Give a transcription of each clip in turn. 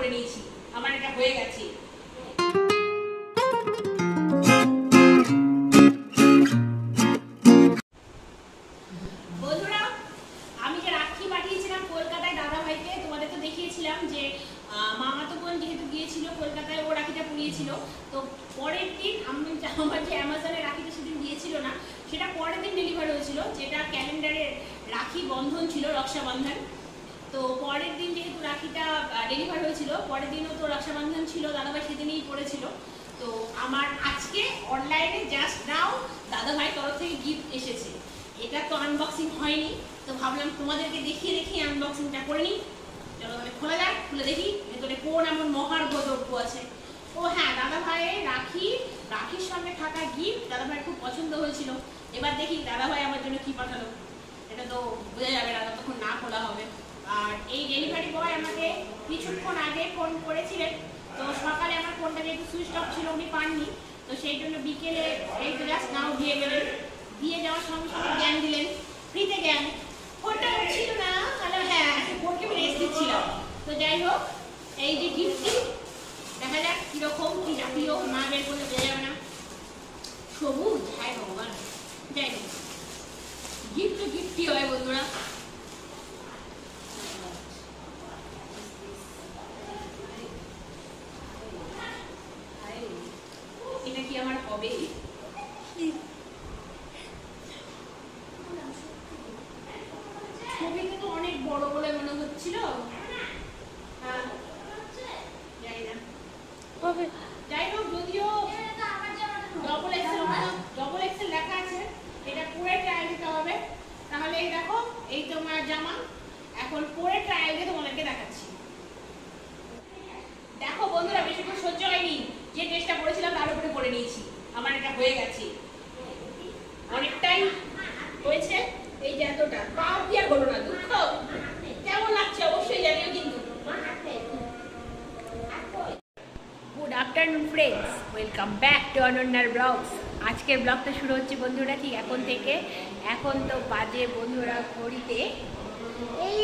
করে নিয়েছি, আমার এটা হয়ে গেছে। বন্ধুরা, আমি যে রাখি পাঠিয়েছিলাম কলকাতায় দাদা ভাইকে, তোমাদের তো দেখিয়েছিলাম যে মামাতো বোন যেহেতু গিয়েছিল কলকাতায়, ও রাখিটা পুড়িয়েছিল। তো পরের দিন আমার যে অ্যামাজনে রাখিটা সেদিন দিয়েছিল না, সেটা পরের দিন ডেলিভারি হয়েছিল, যেটা ক্যালেন্ডারে রাখি বন্ধন ছিল, রক্ষাবন্ধন। তো পরের দিন যেহেতু রাখিটা ডেলিভারি হয়েছিল, পরের দিনও তো রক্ষাবন্ধন ছিল, দাদাভাই সেদিনই পড়েছিল। তো আমার আজকে অনলাইনে জাস্ট নাও দাদাভাই তরফ থেকে গিফট এসেছে। এটা তো আনবক্সিং হয়নি, তো ভাবলাম তোমাদেরকে দেখিয়ে দেখিয়ে আনবক্সিংটা করে নিই। চলো তাহলে খোলা যাক, খুলে দেখি ভেতরে কোন এমন মহার্ঘ দ্রব্য আছে। ও হ্যাঁ, দাদাভাইয়ের রাখির সঙ্গে থাকা গিফট দাদাভাইয়ের খুব পছন্দ হয়েছিল। এবার দেখি দাদাভাই আমার জন্য কি পাঠালো, এটা তো বোঝা যাবে না যতক্ষণ না খোলা হবে। আর এই ডেলিভারি বয় আমাকে কিছুক্ষণ আগে ফোন করেছিলেন। তো সকালে আমার ফোনটা যেহেতু সুইচ অফ ছিল, উনি পাননি, তো সেই জন্য বিকেলে এই তো জাস্ট নাও দিয়ে গেলেন। দিয়ে যাওয়ার সঙ্গে সঙ্গে জ্ঞান দিলেন, ফ্রিতে জ্ঞান। ফোনটা ছিল না, তাহলে হ্যাঁ ফোনকে আমি রেস্ট দিচ্ছিলাম। তো যাই হোক, এই যে গিফটটি দেখা যাক কিরকম, কি জাতীয়, না বের করলে বোঝা যাবে না। সবুজ, হ্যাঁ ভগবান, যাই হোক গিফট তো গিফটই হয় বন্ধুরা। এটা কি আমার হবে? ছবিতে তো অনেক বড় বলে মনে হচ্ছিল, যাই হোক যদিও ডবল এক্সেল লেখা আছে, এটা পরে ট্রায়াল দিতে হবে। তাহলে এই দেখো, এই তোমার জামা, এখন পরে ট্রায়াল দিয়ে তোমাদেরকে দেখাচ্ছি। দেখো বন্ধুরা, বেশিক্ষণ সহ্য হয়নি, যে ড্রেসটা পরেছিলাম তার উপরে পরে নিয়েছি, আমার এটা হয়ে গেছে, অনেকটাই হয়েছে। এই যে এতটা পাও কি আর হলো না, দুঃখ। কেমন লাগছে অবশ্যই জানিও কিন্তু। Good afternoon friends, welcome back to অনন্যার ব্লগস। আজকের ব্লগটা শুরু হচ্ছে বন্ধুরা ঠিক এখন থেকে। এখন তো বাজে বন্ধুরা ঘড়িতে এই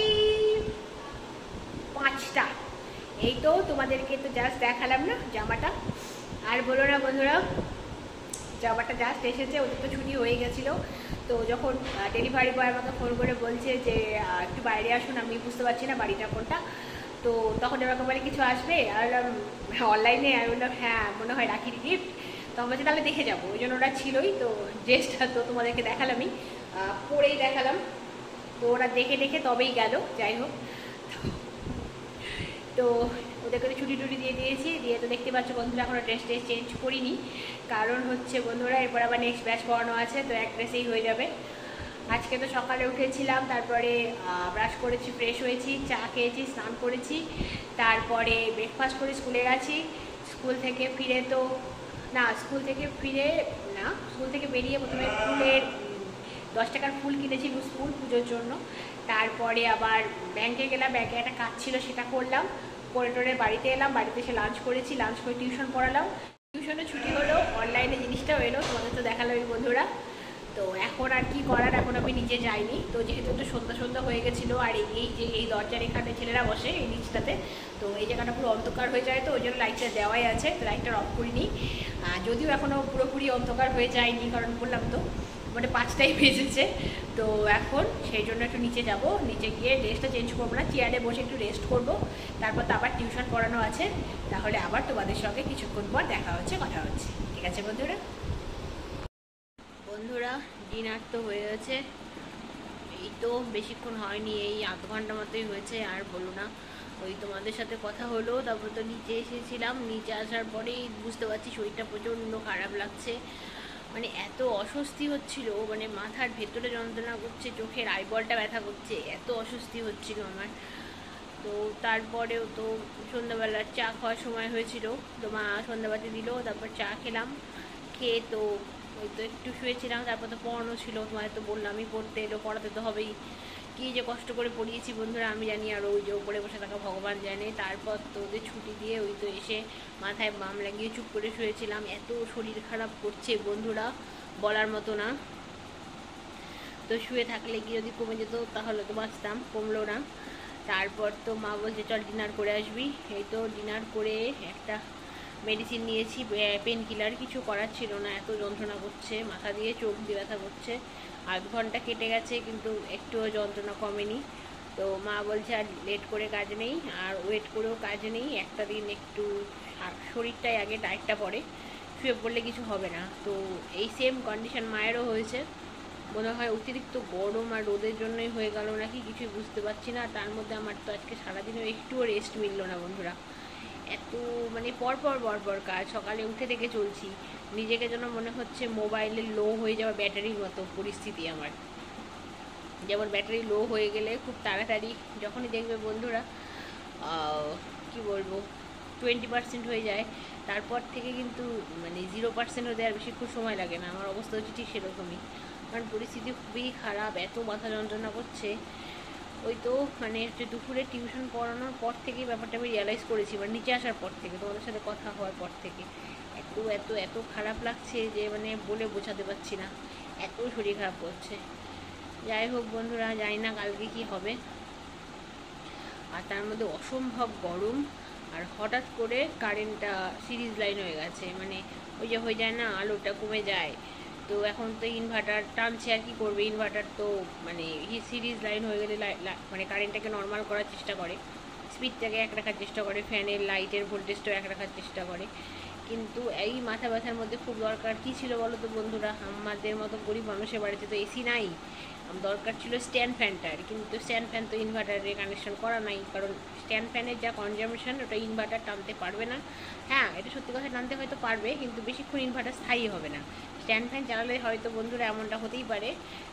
5টা। এই তো তোমাদেরকে তো জাস্ট দেখালাম না জামাটা, আর বলো না বন্ধুরা, জামাটা জাস্ট এসেছে, ওদের তো ছুটি হয়ে গেছিলো। তো যখন ডেলিভারি বয় আমাকে ফোন করে বলছে যে একটু বাইরে আসুন, আমি বুঝতে পারছি না বাড়িটা কোনটা। তো তখন এরকম বলে কিছু আসবে, আর অনলাইনে আমি বললাম হ্যাঁ মনে হয় রাখির গিফট। তখন বলছে তাহলে দেখে যাবো, ওই জন্য ওরা ছিলই। তো ড্রেসটা তো তোমাদেরকে দেখালামই, পরেই দেখালাম। তো ওরা দেখে দেখে তবেই গেল। যাই হোক, তো ওদেরকে ছুটি টুটি দিয়ে দিয়েছি, দিয়ে তো দেখতে পাচ্ছ বন্ধুরা এখনও ড্রেস চেঞ্জ করিনি। কারণ হচ্ছে বন্ধুরা এরপর আবার নেক্সট ব্যাচ পড়ানো আছে, তো এক ড্রেসেই হয়ে যাবে। আজকে তো সকালে উঠেছিলাম, তারপরে ব্রাশ করেছি, ফ্রেশ হয়েছি, চা খেয়েছি, স্নান করেছি, তারপরে ব্রেকফাস্ট করে স্কুলে গেছি। স্কুল থেকে বেরিয়ে প্রথমে ফুলের 10 টাকার ফুল কিনেছি, লুজ ফুল পুজোর জন্য। তারপরে আবার ব্যাংকে গেলাম, ব্যাংকে একটা কাজ ছিল সেটা করলাম, করে টোরে বাড়িতে এলাম। বাড়িতে এসে লাঞ্চ করেছি, লাঞ্চ করে টিউশন পড়ালাম। টিউশনে ছুটি হলো, অনলাইনে জিনিসটাও এলো, তোমাদের তো দেখালাম বন্ধুরা। তো এখন আর কি করার, এখন আমি নিচে যাইনি। তো যেহেতু একটু সন্ধ্যা হয়ে গেছিলো, আর এই দরজার এখানে ছেলেরা বসে এই নিচটাতে, তো এই জায়গাটা পুরো অন্ধকার হয়ে যায়, তো ওই জন্য লাইটটা দেওয়াই আছে, তো লাইটটা অফ করিনি। যদিও এখনও পুরোপুরি অন্ধকার হয়ে যায়নি, কারণ বললাম তো মানে 5টাই বেজেছে। তো এখন সেই জন্য একটু নিচে যাব, নিচে গিয়ে ড্রেসটা চেঞ্জ করবো না, চেয়ারে বসে একটু রেস্ট করব। তারপর তো আবার টিউশন পড়ানো আছে, তাহলে আবার তোমাদের সঙ্গে কিছুক্ষণ পর দেখা হচ্ছে, কথা হচ্ছে। ঠিক আছে বন্ধুরা? ডিনার তো হয়ে গেছে, এই তো বেশিক্ষণ হয়নি, এই আধ ঘন্টা মতোই হয়েছে। আর বলো না, ওই তোমাদের সাথে কথা হলো, তারপর তো নিচে এসেছিলাম। নিচে আসার পরেই বুঝতে পারছি শরীরটা প্রচণ্ড খারাপ লাগছে, মানে এত অস্বস্তি হচ্ছিল, মানে মাথার ভেতরে যন্ত্রণা করছে, চোখের আইবলটা ব্যথা করছে, এত অস্বস্তি হচ্ছিল আমার। তো তারপরেও তো সন্ধ্যাবেলার চা খাওয়ার সময় হয়েছিল, তো মা সন্ধ্যাবাতি দিল, তারপর চা খেলাম। খেয়ে তো ওই তো একটু শুয়েছিলাম, তারপর তো পড়ানো ছিল, তোমাদের তো বললামই, পড়তে এলো, পড়াতে তো হবেই। কী যে কষ্ট করে পড়িয়েছি বন্ধুরা আমি জানি, আর ওই যে ওপরে বসে থাকা ভগবান জানে। তারপর তো ওদের ছুটি দিয়ে ওই তো এসে মাথায় বাম লাগিয়ে চুপ করে শুয়েছিলাম। এত শরীর খারাপ করছে বন্ধুরা, বলার মতো না। তো শুয়ে থাকলে কি যদি কমে যেত তাহলে তো বাঁচতাম, কমলো না। তারপর তো মা বলছে চল ডিনার করে আসবি। এই তো ডিনার করে একটা মেডিসিন নিয়েছি, পেন কিলার। কিছু করার ছিল না, এত যন্ত্রণা করছে, মাথা দিয়ে চোখ দিয়ে ব্যথা করছে। 8 ঘন্টা কেটে গেছে কিন্তু একটুও যন্ত্রণা কমেনি। তো মা বলছে আর লেট করে কাজ নেই, আর ওয়েট করেও কাজ নেই, একটা দিন একটু শরীরটাই আগে টাইটটা পড়ে, শুয়ে পড়লে কিছু হবে না। তো এই সেম কন্ডিশন মায়েরও হয়েছে, মনে হয় অতিরিক্ত গরম আর রোদের জন্যই হয়ে গেল নাকি, কিছুই বুঝতে পারছি না। তার মধ্যে আমার তো আজকে সারাদিনও একটুও রেস্ট মিলল না বন্ধুরা। এত মানে পরপর কাজ, সকালে উঠে থেকে চলছি, নিজেকে যেন মনে হচ্ছে মোবাইলের লো হয়ে যাওয়া ব্যাটারির মতো পরিস্থিতি আমার। যেমন ব্যাটারি লো হয়ে গেলে খুব তাড়াতাড়ি যখনই দেখবে বন্ধুরা কি বলবো 20% হয়ে যায়, তারপর থেকে কিন্তু মানে 0% হতে আর বেশিক্ষণ সময় লাগে না। আমার অবস্থা হচ্ছে ঠিক সেরকমই, কারণ পরিস্থিতি খুবই খারাপ, এত মাথা যন্ত্রণা করছে। ওই তো মানে হচ্ছে দুপুরে টিউশন পড়ানোর পর থেকেই ব্যাপারটা আমি রিয়ালাইজ করেছি, মানে নিচে আসার পর থেকে, তোমাদের সাথে কথা হওয়ার পর থেকে এত এত এত খারাপ লাগছে যে মানে বলে বোঝাতে পারছি না, এত শরীর খারাপ করছে। যাই হোক বন্ধুরা, জানি না কালকে কি হবে। আর তার মধ্যে অসম্ভব গরম, আর হঠাৎ করে কারেন্টটা সিরিজ লাইন হয়ে গেছে, মানে ওই যে হয়ে যায় না আলোটা কমে যায়। তো এখন তো ইনভার্টার টানছে, আর কি করবে, ইনভার্টার তো মানে সিরিজ লাইন হয়ে গেলে মানে কারেন্টটাকে নর্মাল করার চেষ্টা করে, স্পিডটাকে এক রাখার চেষ্টা করে, ফ্যানের লাইটের ভোল্টেজটাও এক রাখার চেষ্টা করে। কিন্তু এই মাথা ব্যথার মধ্যে খুব দরকার কী ছিল বলো তো বন্ধুরা, আমাদের মতো গরিব মানুষের বাড়িতে তো এসি নাই, দরকার ছিল স্ট্যান্ড ফ্যানটার। কিন্তু স্ট্যান্ড ফ্যান তো ইনভার্টারে কানেকশন করা নাই, কারণ স্ট্যান্ড ফ্যানের যা কনজামশন ওটা ইনভার্টার টানতে পারবে না। হ্যাঁ, এটা সত্যি কথা, টানতে হয়তো পারবে, কিন্তু বেশিক্ষণ ইনভার্টার স্থায়ী হবে না। স্ট্যান্ড ফ্যান চালালে হয়তো বন্ধুরা এমনটা হতেই পারে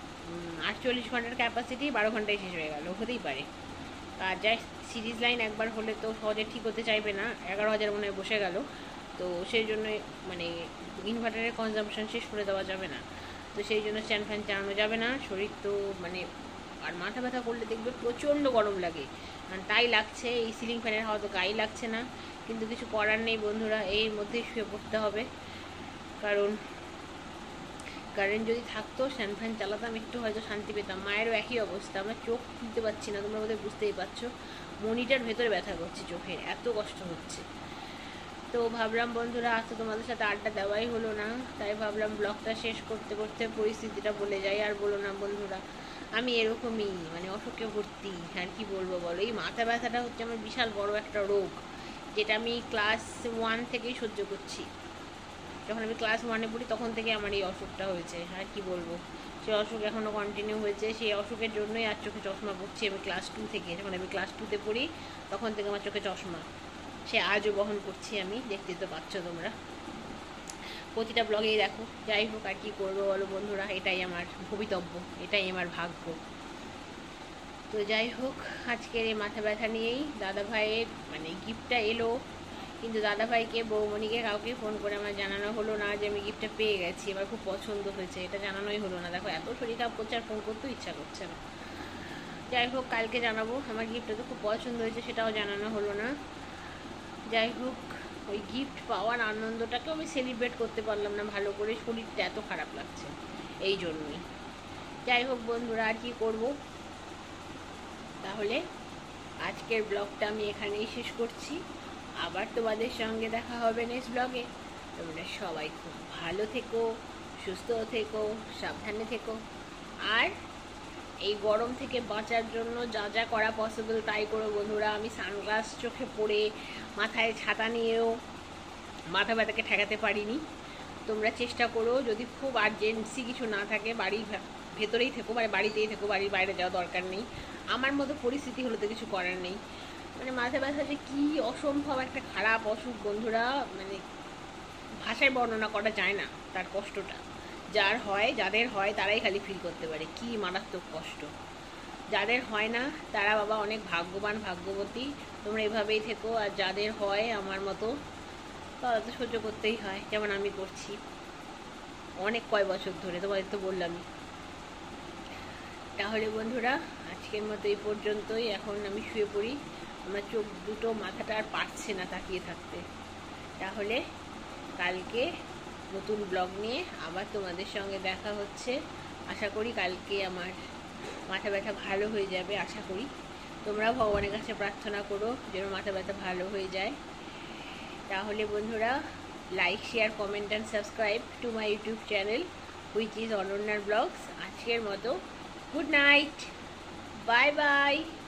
48 ঘন্টার ক্যাপাসিটি 12 ঘন্টায় শেষ হয়ে গেল, হতেই পারে। আর যাই সিরিজ লাইন একবার হলে তো সহজে ঠিক হতে চাইবে না, 11,000 মনে হয় বসে গেল। তো সেই জন্য মানে ইনভার্টারের কনজামশন শেষ করে দেওয়া যাবে না, তো সেই জন্য স্ট্যান্ড ফ্যান চালানো যাবে না। শরীর তো মানে আর মাথা ব্যথা করলে দেখবে প্রচণ্ড গরম লাগে, কারণ তাই লাগছে, এই সিলিং ফ্যানের হাওয়া তো গায়ে লাগছে না। কিন্তু কিছু করার নেই বন্ধুরা, এর মধ্যেই শুয়ে পড়তে হবে, কারণ কারেন্ট যদি থাকতো স্ট্যান্ড ফ্যান চালাতাম, একটু হয়তো শান্তি পেতাম। মায়েরও একই অবস্থা, আমরা চোখ খুলতে পারছি না, তোমরা বোধহয় বুঝতেই পারছো, মনিটার ভেতরে ব্যথা করছে চোখের, এত কষ্ট হচ্ছে। তো ভাবলাম বন্ধুরা আজ তো তোমাদের সাথে আড্ডা দেওয়াই হলো না, তাই ভাবলাম ব্লগটা শেষ করতে করতে পরিস্থিতিটা বলে যাই। আর বলো না বন্ধুরা, আমি এরকমই মানে অসুখে ভর্তি, আর কি বলবো বলো। এই মাথা ব্যথাটা হচ্ছে আমার বিশাল বড় একটা রোগ, যেটা আমি ক্লাস 1 থেকেই সহ্য করছি। যখন আমি ক্লাস 1-এ পড়ি তখন থেকে আমার এই অসুখটা হয়েছে, আর কি বলবো। সেই অসুখ এখনও কন্টিনিউ হয়েছে, সেই অসুখের জন্যই আর চোখে চশমা পড়ছি আমি ক্লাস 2 থেকে। যখন আমি ক্লাস 2-তে পড়ি তখন থেকে আমার চোখে চশমা, সে আজও বহন করছি আমি, দেখতে তো পাচ্ছ তোমরা প্রতিটা ব্লগেই দেখো। যাই হোক, আর কি করবো বলো বন্ধুরা, এটাই আমার ভবিতব্য, এটাই আমার ভাগ্য। তো যাই হোক, আজকের এই মাথা ব্যথা নিয়েই দাদা ভাইয়ের মানে গিফটটা এলো, কিন্তু দাদা ভাইকে বৌমণিকে কাউকে ফোন করে আমার জানানো হলো না যে আমি গিফটটা পেয়ে গেছি, আমার খুব পছন্দ হয়েছে, এটা জানানোই হলো না। দেখো এত শরীর খারাপ করছে আর ফোন করতেও ইচ্ছা করছে না। যাই হোক, কালকে জানাবো, আমার গিফটটা তো খুব পছন্দ হয়েছে, সেটাও জানানো হলো না। যাই হোক, ওই গিফট পাওয়ার আনন্দটাকেও আমি সেলিব্রেট করতে পারলাম না ভালো করে, শরীরটা এত খারাপ লাগছে এই জন্যই। যাই হোক বন্ধুরা, আর কি করবো, তাহলে আজকের ব্লগটা আমি এখানেই শেষ করছি। আবার তোমাদের সঙ্গে দেখা হবে নেক্সট ব্লগে। তোমরা সবাই খুব ভালো থেকো, সুস্থ থেকো, সাবধানে থেকো, আর এই গরম থেকে বাঁচার জন্য যা যা করা পসিবল তাই করো বন্ধুরা। আমি সানগ্লাস চোখে পরে মাথায় ছাতা নিয়েও মাথা ব্যথাকে ঠেকাতে পারিনি। তোমরা চেষ্টা করো, যদি খুব আর্জেন্সি কিছু না থাকে বাড়ির ভেতরেই থেকো, মানে বাড়িতেই থেকো, বাড়ির বাইরে যাওয়া দরকার নেই। আমার মতো পরিস্থিতি হলে তো কিছু করার নেই, মানে মাথা ব্যথা যে কী অসম্ভব একটা খারাপ অসুখ বন্ধুরা, মানে ভাষায় বর্ণনা করা যায় না তার কষ্টটা। যাদের হয় তারাই খালি ফিল করতে পারে কি মারাত্মক কষ্ট। যাদের হয় না তারা বাবা অনেক ভাগ্যবান, ভাগ্যবতী। তোমরা এভাবেই থেকো, আর যাদের হয় আমার মতো তারা তো সহ্য করতেই হয়, যেমন আমি করছি অনেক কয় বছর ধরে, তোমাদের তো বললামই। তাহলে বন্ধুরা আজকের মতো এই পর্যন্তই, এখন আমি শুয়ে পড়ি, আমার চোখ দুটো মাথাটা আর পারছে না তাকিয়ে থাকতে। তাহলে কালকে নতুন ব্লগ নিয়ে আবার তোমাদের সঙ্গে দেখা হচ্ছে। আশা করি কালকে আমার মাথা ব্যথা ভালো হয়ে যাবে, আশা করি। তোমরা ভগবানের কাছে প্রার্থনা করো যেন মাথা ব্যথা ভালো হয়ে যায়। তাহলে বন্ধুরা, like, share, comment and subscribe to my YouTube channel which is অনন্যার ব্লগস। আজকের মতো গুড নাইট, বাই বাই।